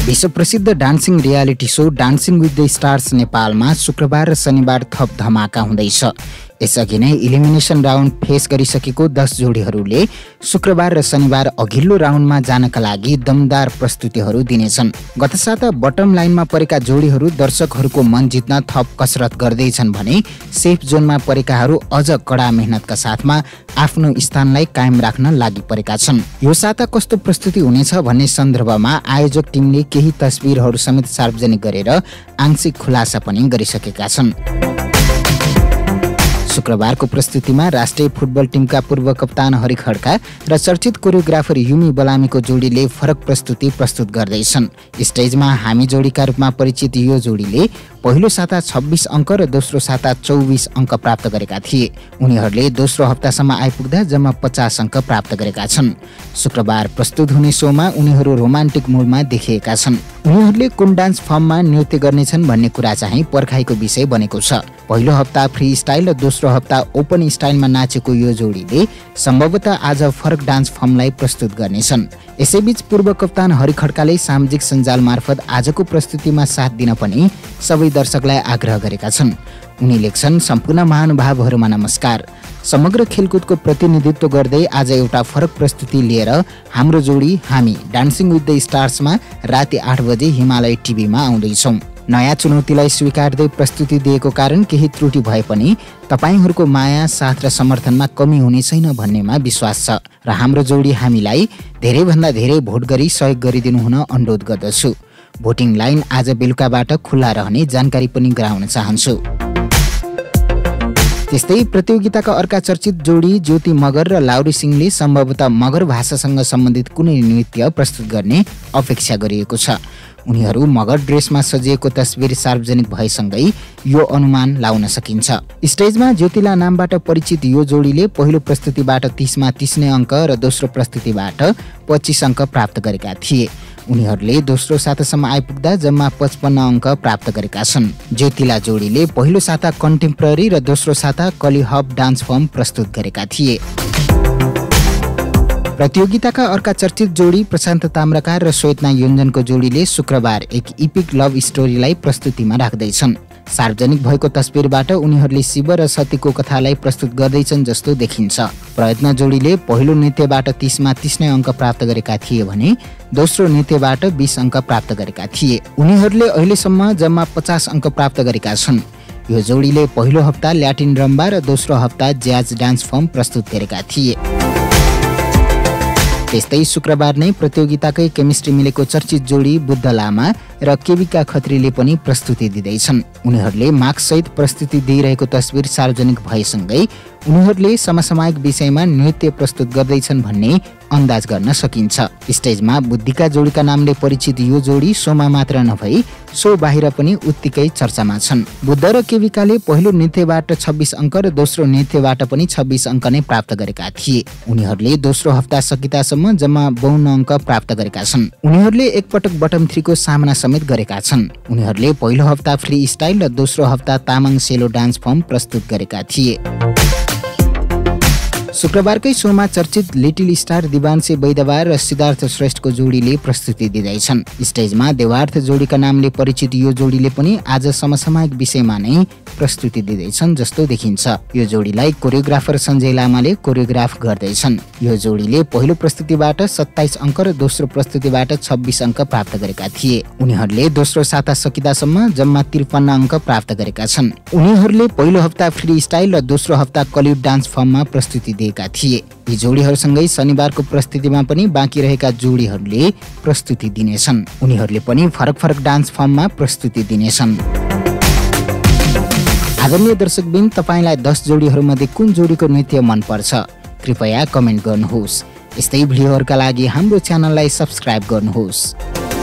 विश्व प्रसिद्ध dancing reality show dancing with the stars नेपालमा शुक्रबार र शनिबार थप धमाका हुँदैछ। यसअघि नै इलिमिनेसन राउन्ड फेस गरिसकेको 10 जोडीहरूले शुक्रबार र शनिबार अघिल्लो राउन्डमा जानका लागि दमदार प्रस्तुतिहरू दिनेछन्। गत साता बटम लाइनमा परेका जोडीहरू दर्शकहरूको मन जित्न थप कसरत गर्दैछन् भने सेफ जोनमा परेकाहरू अझ कडा मेहनतका साथमा आफ्नो स्थानलाई कायम राख्न लागि परेका छन्। यो साता कस्तो प्रस्तुति हुनेछ भन्ने सन्दर्भमा आयोजक टिमले केही तस्बिरहरू समेत सार्वजनिक गरेर आंशिक खुलासा पनि गरिसकेका छन्। शुक्रबारको प्रस्तुतिमा राष्ट्रिय फुटबल टिमका पूर्व कप्तान हरिक खड्का र चर्चित कोरियोग्राफर युमी बलामीको जोडीले फरक प्रस्तुति प्रस्तुत गर्दैछन्। स्टेजमा हामी जोडीका रूपमा परिचित यो जोडीले पहिलो साता 26 अङ्क र दोस्रो साता 24 अङ्क प्राप्त गरेका थिए। उनीहरूले दोस्रो हप्तासम्म आइपुग्दा जम्मा 50 अङ्क प्राप्त गरेका छन्। शुक्रबार प्रस्तुत हुने सोमा उनीहरू रोमान्टिक मुडमा देखिएका छन्। उनीहरूले कुन डान्स फर्ममा नृत्य गर्नेछन् भन्ने कुरा चाहिँ पर्खाइको विषय बनेको छ। पहिलो हप्ता फ्री स्टाइल र दोस्रो हप्ता ओपन स्टाइलमा नाचेको यो जोडीले सम्भवतः आज फरक डान्स फर्मलाई प्रस्तुत गर्नेछन्। यसैबीच पूर्व कप्तान हरिक खड्काले सामाजिक सञ्जाल मार्फत आजको प्रस्तुतिमा साथ दिन पनि सबै दर्शकलाई आग्रह गरेका छन्। उनी लेख्छन्, सम्पूर्ण महानुभावहरूमा नमस्कार। समग्र खेलकुदको प्रतिनिधित्व गर्दै आज एउटा फरक प्रस्तुति लिएर हाम्रो जोडी हामी डान्सिङ विथ द स्टार्समा राति 8 बजे हिमालय टिभीमा आउँदैछौँ। नयाँ चुनौतीलाई स्वीकार्दै प्रस्तुति दिएको कारण केही त्रुटि भए पनि तपाईहरूको माया, साथ र समर्थनमा कमी हुने छैन भन्नेमा विश्वास छ र हाम्रो जोडी हामीलाई धेरैभन्दा धेरै भोट गरी सहयोग गरिदिनु हुन अनुरोध गर्दछु। भोटिङ लाइन आज बेलुकाबाट खुल्ला रहने जानकारी पनि गराउन चाहन्छु। त्यस्तै प्रतियोगिताका अर्का चर्चित जोडी ज्योति मगर र लाउरी सिंहले सम्भवतः मगर भाषासँग सम्बन्धित कुनै नृत्य प्रस्तुत गर्ने अपेक्षा गरिएको छ। उनीहरू मगर ड्रेसमा सजिएको तस्बिर सार्वजनिक भएसँगै यो अनुमान लाउन सकिन्छ। स्टेजमा ज्योतिला नामबाट परिचित यो जोडीले पहिलो प्रस्तुतिबाट 30 मा 30 नै अङ्क र दोस्रो प्रस्तुतिबाट 25 अङ्क प्राप्त गरेका थिए। उनीहरूले दोस्रो सातासम्म आइपुग्दा जम्मा 55 अङ्क प्राप्त गरेका छन्। ज्योतिला जोडीले पहिलो साता कन्टेम्पोरेरी र दोस्रो साता कलिहब डान्स फर्म प्रस्तुत गरेका थिए। प्रतियोगिताका अर्का चर्चित जोडी प्रशान्त ताम्राकार र श्वेतना योन्जनको जोडीले शुक्रबार एक इपिक लभ स्टोरीलाई प्रस्तुतिमा राख्दैछन्। सार्वजनिक भएको तस्बिरबाट उनीहरूले शिव र सतीको कथालाई प्रस्तुत गर्दैछन् जस्तो देखिन्छ। प्रयत्न जोडीले पहिलो नृत्यबाट 30 मा 30 नै अङ्क प्राप्त गरेका थिए भने दोस्रो नृत्यबाट 20 अङ्क प्राप्त गरेका थिए। उनीहरूले अहिलेसम्म जम्मा 50 अङ्क प्राप्त गरेका छन्। यो जोडीले पहिलो हप्ता ल्याटिन रम्बा र दोस्रो हप्ता ज्याज डान्स फर्म प्रस्तुत गरेका थिए। त्यस्तै शुक्रबार नै प्रतियोगिताकै केमिस्ट्री मिलेको चर्चित जोडी बुद्ध लामा र केविका खत्रीले पनि प्रस्तुति दिँदैछन्। उनीहरूले मार्क्ससहित प्रस्तुति दिइरहेको तस्बिर सार्वजनिक भएसँगै उनीहरूले समसामयिक विषयमा नृत्य प्रस्तुत गर्दैछन् भन्ने अन्दाज गर्न सकिन्छ। स्टेजमा बुद्धिका जोडीका नामले परिचित यो जोडी सोमा मात्र नभई सो बाहिर पनि उत्तिकै चर्चामा छन्। बुद्ध र केविकाले पहिलो नृत्यबाट 26 अङ्क र दोस्रो नृत्यबाट पनि 26 अङ्क नै प्राप्त गरेका थिए। उनीहरूले दोस्रो हप्ता सकितासम्म जम्मा 52 अङ्क प्राप्त गरेका छन्। उनीहरूले एकपटक बटम 3 को सामना समेत गरेका छन्। उनीहरूले पहिलो हप्ता फ्री स्टाइल र दोस्रो हप्ता तामाङ सेलो डान्स फर्म प्रस्तुत गरेका थिए। शुक्रबारकै सोमा चर्चित लिटिल स्टार दिवान्से बैदवार र सिद्धार्थ श्रेष्ठको जोडीले प्रस्तुति दिँदैछन्। स्टेजमा देवार्थ जोडीका नामले परिचित यो जोडीले पनि आज समसामयिक विषयमा नै प्रस्तुति दिँदैछन् जस्तो देखिन्छ। यो जोडीलाई कोरियोग्राफर सञ्जय लामाले कोरियोग्राफ गर्दैछन्। यो जोडीले पहिलो प्रस्तुतिबाट 27 अङ्क र दोस्रो प्रस्तुतिबाट 26 अङ्क प्राप्त गरेका थिए। उनीहरूले दोस्रो साता सकिदासम्म जम्मा 53 अङ्क प्राप्त गरेका छन्। उनीहरूले पहिलो हप्ता फ्री स्टाइल र दोस्रो हप्ता कलिउड डान्स फर्ममा प्रस्तुति दिएका थिए। यी जोडीहरूसँगै शनिबारको प्रस्तुतिमा पनि बाँकी रहेका जोडीहरूले प्रस्तुति दिनेछन्। उनीहरूले पनि फरक फरक डान्स फर्ममा प्रस्तुति दिनेछन्। आदरणीय दर्शकबिन, तपाईलाई 10 जोडीहरूमध्ये कुन जोडीको नृत्य मन पर्छ? कृपया कमेन्ट गर्नुहोस्। यस्तै भिडियोहरूका लागि हाम्रो च्यानललाई सब्स्क्राइब गर्नुहोस्।